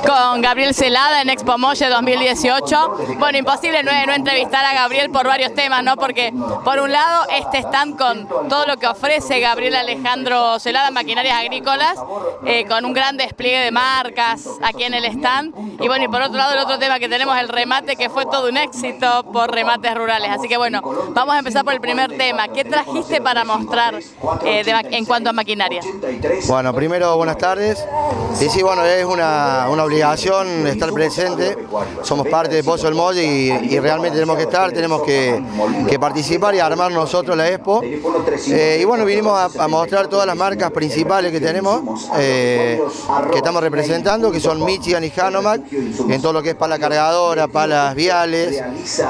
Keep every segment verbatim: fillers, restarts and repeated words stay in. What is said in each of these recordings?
con Gabriel Celada en Expo Molle dos mil dieciocho. Bueno, imposible no, no entrevistar a Gabriel por varios temas, ¿no? Porque por un lado este stand con todo lo que ofrece Gabriel Alejandro Celada en maquinarias agrícolas, eh, con un gran despliegue de marcas aquí en el stand. Y bueno, y por otro lado el otro tema que tenemos, el remate, que fue todo un éxito por Remates Rurales. Así que bueno, vamos a empezar por el primer tema. ¿Qué trajiste para mostrar eh, de, en cuanto a maquinaria? Bueno, primero buenas tardes. Y sí, bueno, es una, una obligación estar presente. Somos parte de Pozo del Molle y, y realmente tenemos que estar, tenemos que, que participar y armar nosotros la Expo. Eh, y bueno, vinimos a, a mostrar todas las marcas principales que tenemos, eh, que estamos representando, que son Michigan y Hanomag, en todo lo que es pala cargadora, palas viales,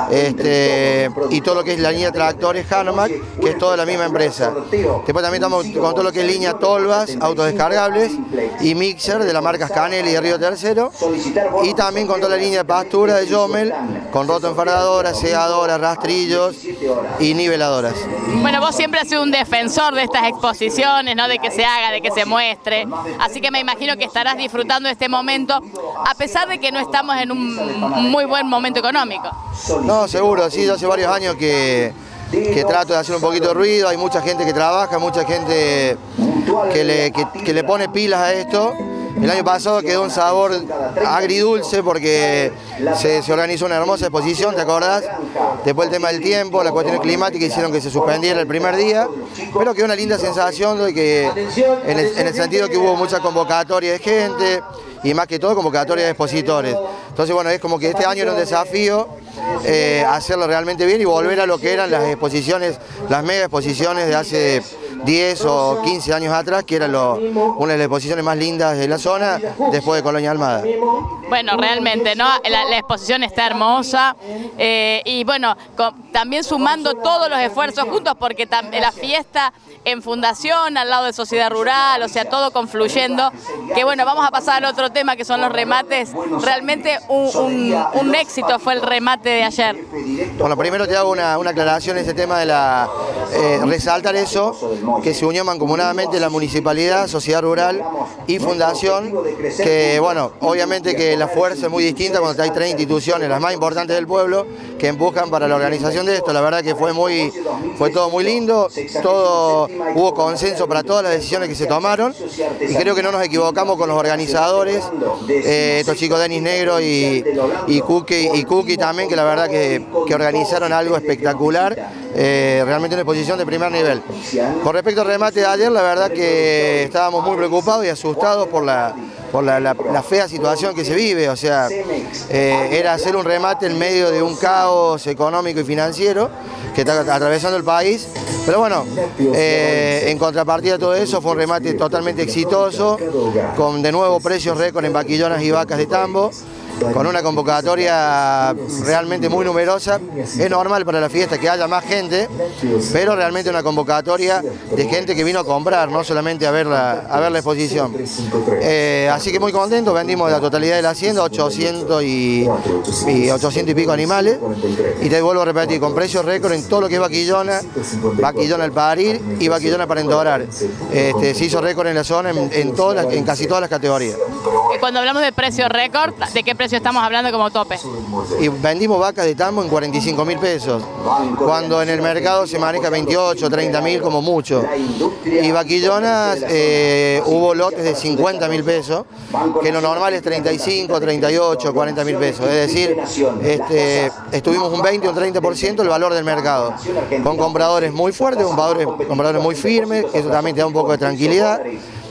este, y todo lo que es la línea tractores Hanomag, que es toda la misma empresa. Después también estamos con todo lo que es línea tolvas, autos descargables y mixer de las marcas Canel y de Río Tercero, y también con toda la línea de pastura de Jomel, con roto enfaradoras, segadoras, rastrillos y niveladoras. Bueno, vos siempre has sido un defensor de estas exposiciones, ¿no? De que se haga, de que se muestre, así que me imagino que estarás disfrutando de este momento, a pesar de que no estamos en un muy buen momento económico. No, seguro, sí, yo hace varios años que, que trato de hacer un poquito de ruido, hay mucha gente que trabaja, mucha gente que le, que, que le pone pilas a esto. El año pasado quedó un sabor agridulce porque se, se organizó una hermosa exposición, ¿te acordás? Después el tema del tiempo, las cuestiones climáticas hicieron que se suspendiera el primer día, pero quedó una linda sensación de que, en el, en el sentido que hubo mucha convocatoria de gente y más que todo convocatoria de expositores. Entonces bueno, es como que este año era un desafío eh, hacerlo realmente bien y volver a lo que eran las exposiciones, las mega exposiciones de hace diez o quince años atrás, que era lo, una de las exposiciones más lindas de la zona después de Colonia Almada. Bueno, realmente, ¿no? La, la exposición está hermosa eh, y bueno, con, también sumando todos los esfuerzos juntos, porque tam, la fiesta en fundación, al lado de Sociedad Rural, o sea, todo confluyendo, que bueno, vamos a pasar al otro tema que son los remates. Realmente un, un, un éxito fue el remate de ayer. Bueno, primero te hago una, una aclaración en ese tema de la, eh, resaltar eso, que se unió mancomunadamente la Municipalidad, Sociedad Rural y Fundación, que bueno, obviamente que la fuerza es muy distinta cuando hay tres instituciones, las más importantes del pueblo, que empujan para la organización de esto. La verdad que fue, muy, fue todo muy lindo, todo, hubo consenso para todas las decisiones que se tomaron y creo que no nos equivocamos con los organizadores, eh, estos chicos Denis Negro y, y, Cookie, y Cookie también, que la verdad que, que organizaron algo espectacular, eh, realmente una exposición de primer nivel. Con respecto al remate de ayer, la verdad que estábamos muy preocupados y asustados por la, por la, la, la fea situación que se vive, o sea, eh, era hacer un remate en medio de un caos económico y financiero que está atravesando el país, pero bueno, eh, en contrapartida de todo eso fue un remate totalmente exitoso, con de nuevo precios récord en vaquillonas y vacas de tambo, con una convocatoria realmente muy numerosa. Es normal para la fiesta que haya más gente, pero realmente una convocatoria de gente que vino a comprar, no solamente a ver la, a ver la exposición. Eh, así que muy contentos, vendimos la totalidad de la hacienda, ochocientos y, y ochocientos y pico animales, y te vuelvo a repetir, con precios récord en todo lo que es vaquillona, vaquillona al parir y vaquillona para endorar. Este, se hizo récord en la zona en, en, todas las, en casi todas las categorías. Cuando hablamos de precio récord, ¿de qué precio estamos hablando como tope? Y vendimos vacas de tambo en cuarenta y cinco mil pesos, cuando en el mercado se maneja veintiocho, treinta mil como mucho. Y vaquillonas eh, hubo lotes de cincuenta mil pesos, que lo normal es treinta y cinco, treinta y ocho, cuarenta mil pesos. Es decir, este, estuvimos un veinte, un treinta por ciento el valor del mercado, con compradores muy fuertes, compradores, compradores muy firmes, que eso también te da un poco de tranquilidad.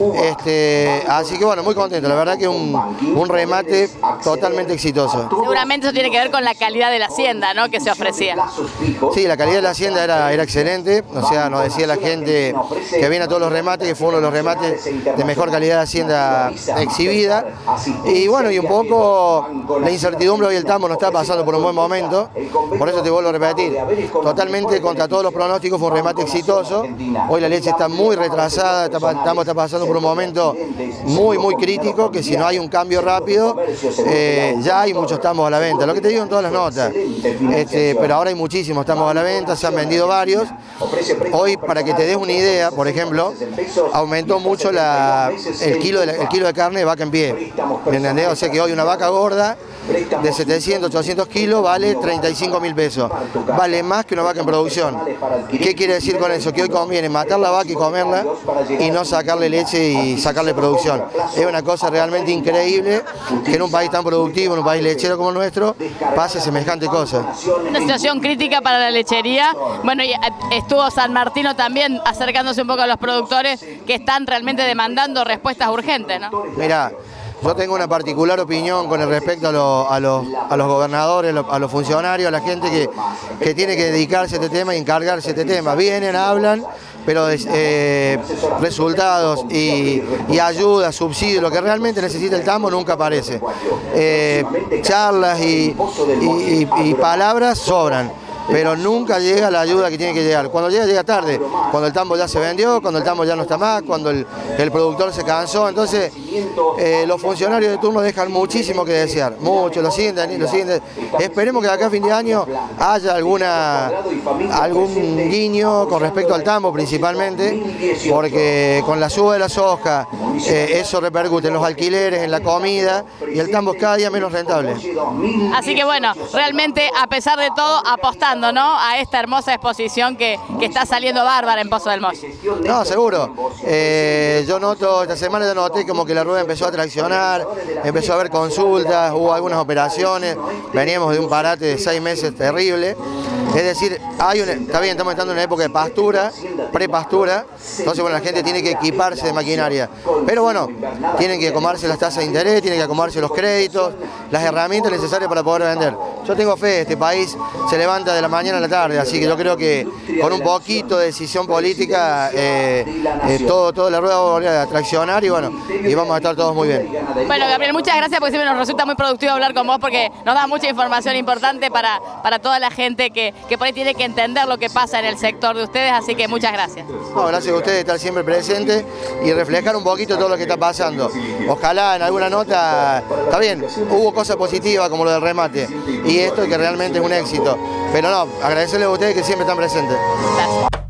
Este, así que bueno, muy contento, la verdad que un, un remate totalmente exitoso. Seguramente eso tiene que ver con la calidad de la hacienda, ¿no?, que se ofrecía. Sí, la calidad de la hacienda era, era excelente, o sea, nos decía la gente que viene a todos los remates, que fue uno de los remates de mejor calidad de hacienda exhibida. Y bueno, y un poco la incertidumbre, hoy el tambo no está pasando por un buen momento, por eso te vuelvo a repetir, totalmente contra todos los pronósticos fue un remate exitoso. Hoy la leche está muy retrasada, el tambo está pasando por un momento muy, muy crítico, que si no hay un cambio rápido, eh, ya hay muchos tambos a la venta. Lo que te digo en todas las notas. Este, pero ahora hay muchísimos tambos a la venta, se han vendido varios. Hoy, para que te des una idea, por ejemplo, aumentó mucho la, el, kilo de la, el kilo de carne de vaca en pie. ¿Me entendés? O sea que hoy una vaca gorda de setecientos, ochocientos kilos vale treinta y cinco mil pesos. Vale más que una vaca en producción. ¿Qué quiere decir con eso? Que hoy conviene matar la vaca y comerla y no sacarle leche y sacarle producción. Es una cosa realmente increíble que en un país tan productivo, en un país lechero como el nuestro, pase semejante cosa. Una situación crítica para la lechería. Bueno, y estuvo San Martino también acercándose un poco a los productores que están realmente demandando respuestas urgentes, ¿no? Mirá, yo tengo una particular opinión con respecto a, lo, a, los, a los gobernadores, a los funcionarios, a la gente que, que tiene que dedicarse a este tema y encargarse de este tema. Vienen, hablan, pero eh, resultados y, y ayuda, subsidios, lo que realmente necesita el tambo nunca aparece. Eh, charlas y, y, y, y palabras sobran, pero nunca llega la ayuda que tiene que llegar. Cuando llega, llega tarde, cuando el tambo ya se vendió, cuando el tambo ya no está más, cuando el, el productor se cansó. Entonces, eh, los funcionarios de turno dejan muchísimo que desear, mucho, lo siguen, lo siguen. Esperemos que de acá a fin de año haya alguna, algún guiño con respecto al tambo principalmente, porque con la suba de la soja, eh, eso repercute en los alquileres, en la comida, y el tambo es cada día menos rentable. Así que bueno, realmente a pesar de todo, apostando, ¿no?, a esta hermosa exposición que, que está saliendo bárbara en Pozo del Molle. No, seguro. Eh, yo noto, esta semana yo noté como que la rueda empezó a traccionar, empezó a haber consultas, hubo algunas operaciones, veníamos de un parate de seis meses terrible. Es decir, hay una, está bien, estamos entrando en una época de pastura, prepastura, entonces bueno, la gente tiene que equiparse de maquinaria. Pero bueno, tienen que acomodarse las tasas de interés, tienen que acomodarse los créditos, las herramientas necesarias para poder vender. Yo tengo fe, este país se levanta de la mañana a la tarde, así que yo creo que con un poquito de decisión política, eh, eh, todo, toda la rueda va a volver a traccionar y bueno, y vamos a estar todos muy bien. Bueno, Gabriel, muchas gracias porque siempre nos resulta muy productivo hablar con vos porque nos da mucha información importante para, para toda la gente que, que por ahí tiene que entender lo que pasa en el sector de ustedes, así que muchas gracias. No, gracias a ustedes estar siempre presentes y reflejar un poquito todo lo que está pasando. Ojalá en alguna nota, está bien, hubo cosas positivas como lo del remate y esto que realmente es un éxito, pero no, agradecerles a ustedes que siempre están presentes. Gracias.